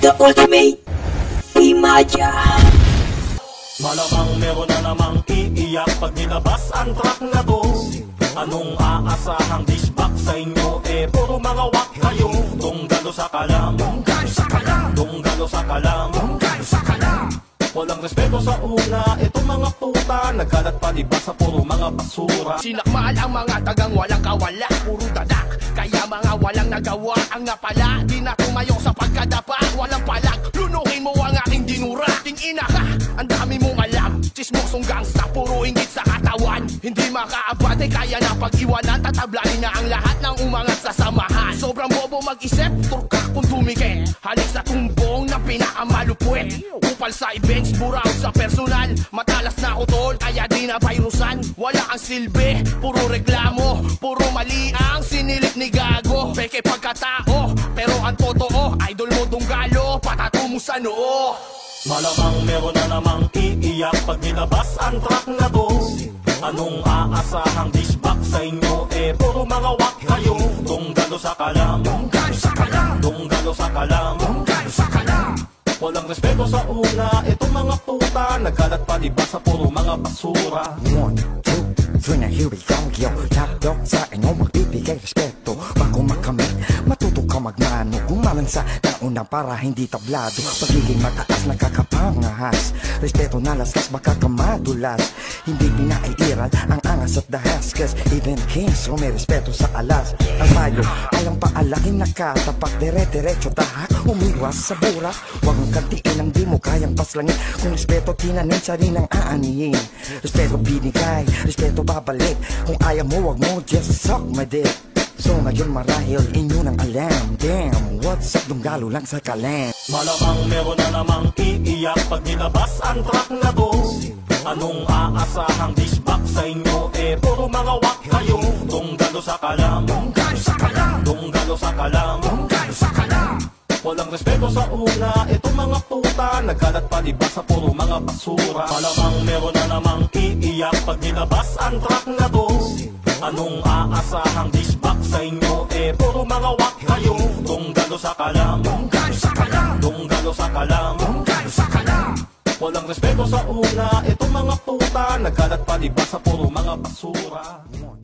the ultimate Imaja. Malamang meron na namang iiyak pag nilabas ang track na to. Anong aasahang dishback sa inyo? Puro mga wak kayo. Tunggalo sa kalam, tunggalo sa kalam, tunggalo sa kalam, tunggalo sa kalam. Walang respeto sa una, itong mga puta nagkalat pa diba sa puro mga basura. Sinakmal ang mga tagang walang kawala, puro dadak. Kaya mga walang nagawa ang napala. Di na tumayo sa pagkadapa, walang palag. Lunukin mo ang aking dinura. Ting ina ka, ang dami mong alam. Chismosong gangsta, puro inggit sa katawan. Hindi makaabate, kaya na pag-iwanan. Tatablain na ang lahat ng umangat sa samahan. Sobrang bobo mag-isip, turkak kung tumike. Halik sa tumbong na pinakamalupwet. Upal sa events, buraw sa personal. Matalas na utol, kaya di na virusan. Wala ang silbi, puro reklamo. Puro mali ang sinilit ni Gago. Peke pagkatao, pero ang totoo, idol mo Tunggalo, patato mo sa noo. Malamang meron na namang iiyak pag nilabas ang track na to. Anong aasahang dishback sa inyo? Puro mga wak kayo. Tunggalo sa kalam, tunggalo sa kalam, tunggalo sa kalam, tunggalo sa kalam. Walang respeto sa una, itong mga puta nagkalat pa diba sa puro mga basura. 1, 2, 3 na here we go. Yo, top dog sa inyo magbibigay respeto. Bago makamit, matuto ka magmano. Gumalansa na una para hindi tablado. Pagiging mataas nakakapangahas. Respeto na laslas baka kamadulas. Hindi pinaiiral ang angas at dahas. Cause even kings so may respeto sa alas. Ang bayo, alang paalagin nakatapak. Dire-diretso tahak, umiwas sa burak. Huwag mong kantiin ang di mo kayang paslangin. Kung respeto tinanin sa rin ang aanihin. Respeto binigay, respeto babalik. Kung ayaw mo, wag mo, just suck my dick. So ngayon marahil inyo nang alam. Damn, what's up, Tunggalo lang sa kalam. Malamang meron na namang iiyak pag nilabas ang track na to. Anong aasahang dishback sa inyo? Puro mga wak kayo. Tunggalo sa kalam, tunggalo sa kalam, tunggalo sa kalam, tunggalo sa kalam. Walang respeto sa una, itong mga puta nagkalat pa diba sa puro mga basura. Malamang meron na namang iiyak pag nilabas ang track na to. Anong aasahang dishback sa inyo? Puro mga wak kayo. Tunggalo sa kalam, tunggalo sa kalam, tunggalo sa kalam, tunggalo sa kalam. Walang respeto sa una, itong mga puta nagkalat pa diba sa puro mga basura.